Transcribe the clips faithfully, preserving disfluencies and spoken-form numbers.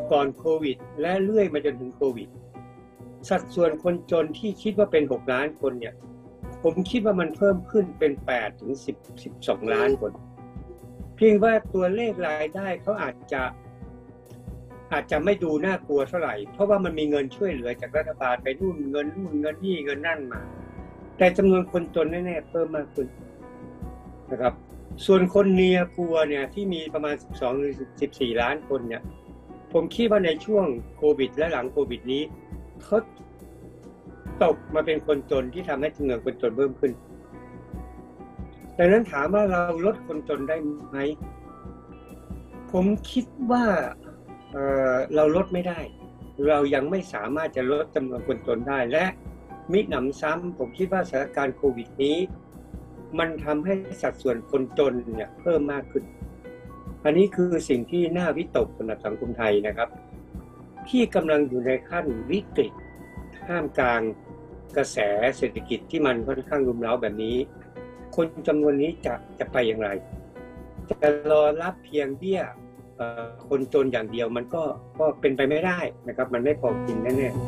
ก่อนโควิดและเรื่อยมาจนถึงโควิดสัดส่วนคนจนที่คิดว่าเป็นหกล้านคนเนี่ยผมคิดว่ามันเพิ่มขึ้นเป็นแปดถึงสิบ สิบสองล้านคนเพียงว่าตัวเลขรายได้เขาอาจจะอาจจะไม่ดูน่ากลัวเท่าไหร่เพราะว่ามันมีเงินช่วยเหลือจากรัฐบาลไปนู่นเงินนู่นเงินนี่เงินนั่นมาแต่จำนวนคนจนแน่ๆเพิ่มมากขึ้นนะครับส่วนคนเนียปัวเนี่ยที่มีประมาณสิบสองหรือสิบสี่ล้านคนเนี่ยผมคิดว่าในช่วงโควิดและหลังโควิดนี้เขาตกมาเป็นคนจนที่ทำให้จำนวนคนจนเพิ่มขึ้นดังนั้นถามว่าเราลดคนจนได้ไหมผมคิดว่า เอ่อ เราลดไม่ได้เรายังไม่สามารถจะลดจำนวนคนจนได้และมิหนำซ้ำผมคิดว่าสถานการณ์โควิดนี้มันทำให้สัดส่วนคนจนเนี่ยเพิ่มมากขึ้นอันนี้คือสิ่งที่น่าวิตกสำหรับสังคมไทยนะครับที่กำลังอยู่ในขั้นวิกฤตท่ามกลางกระแสเศรษฐกิจที่มันค่อนข้างรุมเร้าแบบนี้คนจำนวนนี้จะจะไปอย่างไรจะรอรับเพียงเบี้ยคนจนอย่างเดียวมันก็ก็เป็นไปไม่ได้นะครับมันไม่พอกินแน่ๆ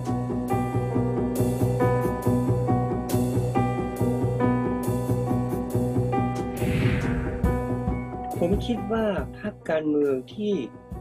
ผมคิดว่าพรรคการเมืองที่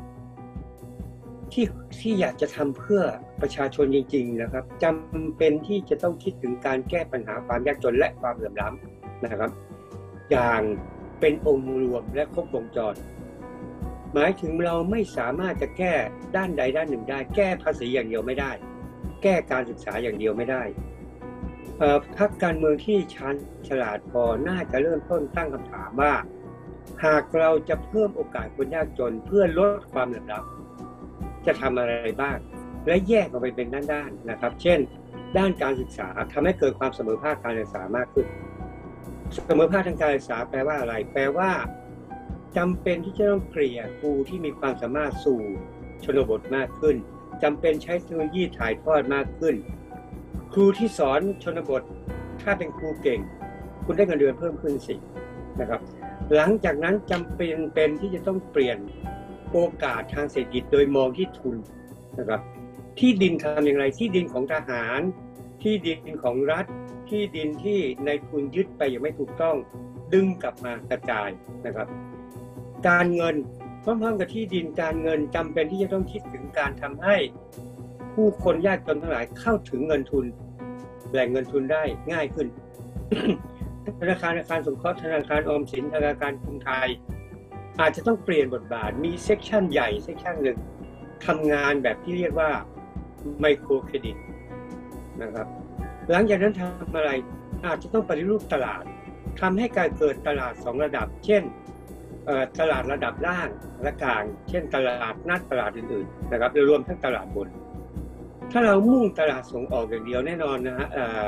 ที่ที่อยากจะทำเพื่อประชาชนจริงๆนะครับจำเป็นที่จะต้องคิดถึงการแก้ปัญหาความยากจนและความเหลื่อมล้ำนะครับอย่างเป็นองค์รวมและครบวงจรหมายถึงเราไม่สามารถจะแก้ด้านใดด้านหนึ่งได้แก้ภาษีอย่างเดียวไม่ได้แก้การศึกษาอย่างเดียวไม่ได้พรรคการเมืองที่ชาญฉลาดพอน่าจะเริ่มต้นตั้งคำถามว่าหากเราจะเพิ่มโอกาสคนยากจนเพื่อลดความเหลื่อมล้ำจะทำอะไรบ้างและแยกออกไปเป็นด้านๆนะครับเช่นด้านการศึกษาทำให้เกิดความเสมอภาคการศึกษามากขึ้นเสมอภาคทางการศึกษาแปลว่าอะไรแปลว่าจำเป็นที่จะต้องเกลี่ยครูที่มีความสามารถสู่ชนบทมากขึ้นจำเป็นใช้เทคโนโลยีถ่ายทอดมากขึ้นครูที่สอนชนบทถ้าเป็นครูเก่งคุณได้เงินเดือนเพิ่มขึ้นสินะครับหลังจากนั้นจำเป็นเป็นที่จะต้องเปลี่ยนโอกาสทางเศรษฐกิจโดยมองที่ทุนนะครับที่ดินทำอย่างไรที่ดินของทหารที่ดินของรัฐที่ดินที่ในทุนยึดไปอย่างไม่ถูกต้องดึงกลับมากระจายนะครับการเงินพร้อมๆกับที่ดินการเงินจำเป็นที่จะต้องคิดถึงการทำให้ผู้คนยากจนทั้งหลายเข้าถึงเงินทุนแหล่งเงินทุนได้ง่ายขึ้น ธนาคารธนาคารสงเคราะห์ธนาคารออมสินธนาคารกรุงไทยอาจจะต้องเปลี่ยนบทบาทมีเซกชันใหญ่เซกชันหนึ่งทำงานแบบที่เรียกว่าไมโครเครดิตนะครับหลังจากนั้นทำอะไรอาจจะต้องปฏิรูปตลาดทำให้การเกิดตลาดสองระดับเช่นตลาดระดับล่างและกลางเช่นตลาดนัดตลาดอื่นๆนะครับรวมทั้งตลาดบนถ้าเรามุ่งตลาดส่งออกอย่างเดียวแน่นอนนะฮะ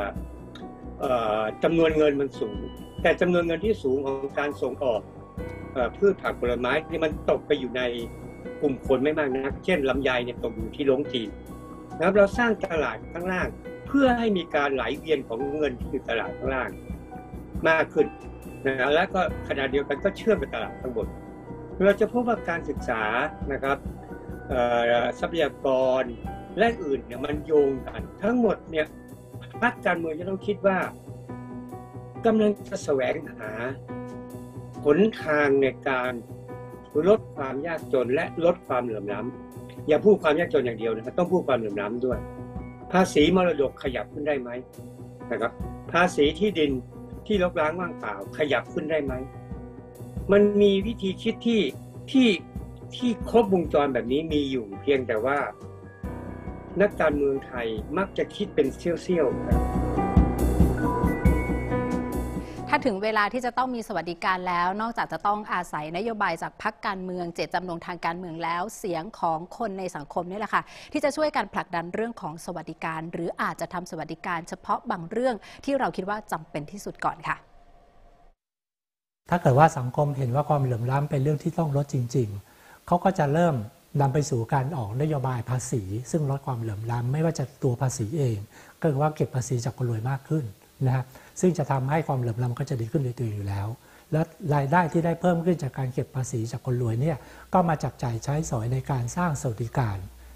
จำนวนเงินมันสูงแต่จำนวนเงินที่สูงของการส่งออกพืชผักผลไม้ที่มันตกไปอยู่ในกลุ่มคนไม่มากนักเช่นลำไยเนี่ยตกอยู่ที่ลงจีนนะครับเราสร้างตลาดข้างล่างเพื่อให้มีการไหลเวียนของเงินที่อยู่ตลาดข้างล่างมากขึ้นนะแล้วก็ขณะเดียวกันก็เชื่อมกับตลาดข้างบนเราจะพบว่าการศึกษานะครับทรัพยากรและอื่นเนี่ยมันโยงกันทั้งหมดเนี่ยพรรคการเมืองจะต้องคิดว่ากำลังจะแสวงหาหนทางในการลดความยากจนและลดความเหลื่อมล้ำอย่าพูดความยากจนอย่างเดียวนะครับต้องพูดความเหลื่อมล้ำด้วยภาษีมรดกขยับขึ้นได้ไหมนะครับภาษีที่ดินที่รกร้างว่างเปล่าขยับขึ้นได้ไหมมันมีวิธีคิดที่ที่ที่ครบวงจรแบบนี้มีอยู่เพียงแต่ว่านักการเมืองไทยมักจะคิดเป็นเสี้ยวๆถ้าถึงเวลาที่จะต้องมีสวัสดิการแล้วนอกจากจะต้องอาศัยนโยบายจากพรรคการเมืองเจตจำนงทางการเมืองแล้วเสียงของคนในสังคมนี่แหละค่ะที่จะช่วยกันผลักดันเรื่องของสวัสดิการหรืออาจจะทำสวัสดิการเฉพาะบางเรื่องที่เราคิดว่าจำเป็นที่สุดก่อนค่ะถ้าเกิดว่าสังคมเห็นว่าความเหลื่อมล้ำเป็นเรื่องที่ต้องลดจริงๆเขาก็จะเริ่มนำไปสู่การออกนโยบายภาษีซึ่งลดความเหลื่อมล้ำไม่ว่าจะตัวภาษีเองก็คือว่าเก็บภาษีจากคนรวยมากขึ้นนะฮะซึ่งจะทำให้ความเหลื่อมล้ำก็จะดีขึ้นโดยตัวอยู่แล้วและรายได้ที่ได้เพิ่มขึ้นจากการเก็บภาษีจากคนรวยเนี่ยก็มาจับจ่ายใช้สอยในการสร้างสวัสดิการ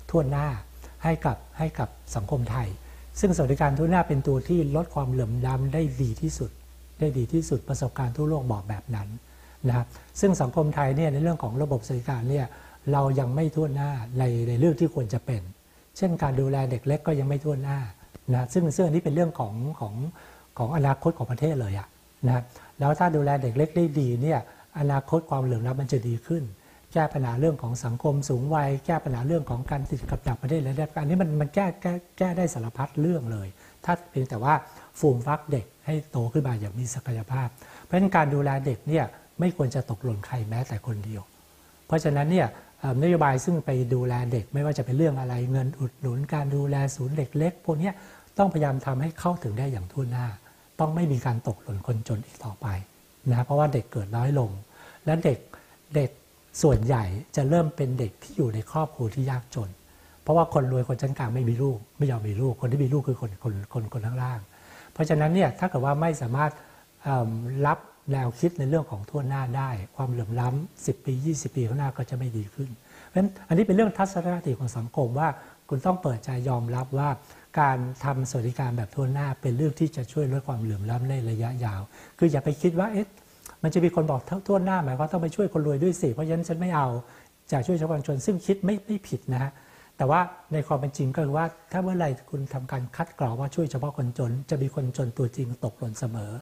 ทั่วหน้าให้กับให้กับสังคมไทย ซึ่งสวัสดิการทั่วหน้าเป็นตัวที่ลดความเหลื่อมล้ำได้ดีที่สุดได้ดีที่สุดประสบการณ์ทั่วโลกบอกแบบนั้นนะครับซึ่งสังคมไทยเนี่ยในเรื่องของระบบสวัสดิการเนี่ยเรายังไม่ทั่วหน้าในในเรื่องที่ควรจะเป็นเช่นการดูแลเด็กเล็กก็ยังไม่ทั่วหน้านะซึ่งซึ่งอันนี้เป็นเรื่องของของของอนาคตของประเทศเลยอะนะแล้วถ้าดูแลเด็กเล็กได้ดีเนี่ยอนาคตความเหลื่อมล้ำมันจะดีขึ้นแก้ปัญหาเรื่องของสังคมสูงวัยแก้ปัญหาเรื่องของการติดกับดักประเทศและอันนี้มันมันแก้แก้แก้ได้สารพัดเรื่องเลยถ้าเพียงแต่ว่าฟูมฟักเด็กให้โตขึ้นมาอย่างมีศักยภาพเพราะฉะนั้นการดูแลเด็กเนี่ยไม่ควรจะตกหล่นใครแม้แต่คนเดียวเพราะฉะนั้นเนี่ยนโยบายซึ่งไปดูแลเด็กไม่ว่าจะเป็นเรื่องอะไรเงินอุดหนุนการดูแลศูนย์เด็กเล็กพวกนี้ต้องพยายามทำให้เข้าถึงได้อย่างทั่วหน้าต้องไม่มีการตกหล่นคนจนอีกต่อไปนะเพราะว่าเด็กเกิดน้อยลงและเด็กเด็กส่วนใหญ่จะเริ่มเป็นเด็กที่อยู่ในครอบครัวที่ยากจนเพราะว่าคนรวยคนชั้นกลางไม่มีลูกไม่ยอมมีลูกคนที่มีลูกคือคนคนคนคนข้างล่างเพราะฉะนั้นเนี่ยถ้าเกิดว่าไม่สามารถรับแนวคิดในเรื่องของทั่วหน้าได้ความเหลื่อมล้ำสิบปียี่สิบปีข้างหน้าก็จะไม่ดีขึ้นเพราะฉะนั้นอันนี้เป็นเรื่องทัศนคติของสังคมว่าคุณต้องเปิดใจยอมรับว่าการทำสวัสดิการแบบทั่วหน้าเป็นเรื่องที่จะช่วยลดความเหลื่อมล้ำในระยะยาวคืออย่าไปคิดว่าเอ๊ะมันจะมีคนบอกทั่วหน้าหมายความต้องไปช่วยคนรวยด้วยสิเพราะฉะนั้นฉันไม่เอาจะช่วยชาวบ้านชนซึ่งคิดไม่ไม่ผิดนะฮะแต่ว่าในความเป็นจริงก็คือว่าถ้าเมื่อไหร่คุณทำการคัดกรองว่าช่วยเฉพาะคนจนจะมีคนจนตัวจริงตกหล่นเสมอ